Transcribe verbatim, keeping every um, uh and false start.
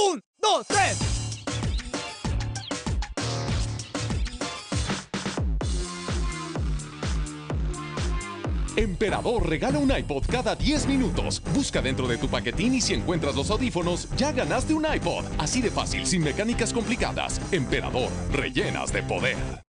Un, dos, tres. Emperador regala un iPod cada diez minutos. Busca dentro de tu paquetín y si encuentras los audífonos, ya ganaste un iPod. Así de fácil, sin mecánicas complicadas. Emperador, rellenas de poder.